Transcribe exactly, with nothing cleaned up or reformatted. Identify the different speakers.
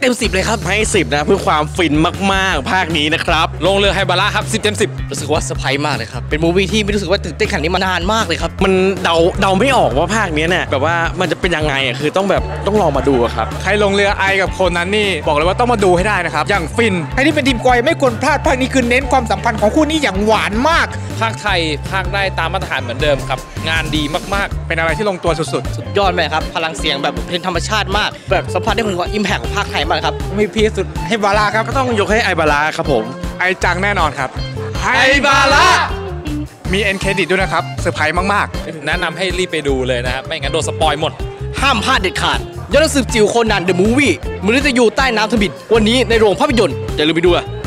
Speaker 1: เต็มสิบเลยครับให้สิบนะเพื่อความฟินมากๆภาคนี้นะครับ
Speaker 2: ลงเรือไฮบาระครับสิบเต็มสิบ
Speaker 1: รู้สึกว่าเซอร์ไพรส์มากเลยครับเป็นมูวี่ที่ไม่รู้สึกว่าตื่นเต้นขนาดนี้มานานมากเลยครับมันเดาเดาไม่ออกว่าภาคนี้เนี่ยแบบว่ามันจะเป็นยังไงอ่ะคือต้องแบบต้องลองมาดูครับ
Speaker 2: ใครลงเรือไอกับคนนั้นนี่บอกเลยว่าต้องมาดูให้ได้นะครับอย่างฟิน
Speaker 3: ใครที่เป็นทีมกอยไม่ควรพลาดภาคนี้คือเน้นความสัมพันธ์ของคู่นี้อย่างหวานมาก
Speaker 2: ภาคไทยภาคได้ตามมาตรฐานเหมือนเดิมครับงานดีมากๆเป็นอะไรที่ลงตัวสุดๆ
Speaker 1: สุดยอดเลยครับพลังเสียงแบบเพลงธรรมชาติมากแบบสัมผัสได้ถึงความอิมแพคของภาคไทยมากครับ
Speaker 3: มีพีสุดให้บาร่าครับ
Speaker 1: ก็ต้องยกให้ไอบาร่าครับผม
Speaker 2: ไอจังแน่นอนครับ
Speaker 1: ไอบาร่า
Speaker 2: มีเอ็นเครดิตด้วยนะครับเซอร์ไพรส์มากๆแนะนำให้รีบไปดูเลยนะครับไม่งั้นโดนสปอยหมด
Speaker 1: ห้ามพลาดเด็ดขาดยอดสืบจิ๋วโคนันเดอะมูฟวี่มนุษย์จะอยู่ใต้น้ำทบิดวันนี้ในโรงภาพยนตร์อย่าลืมไปดูอะ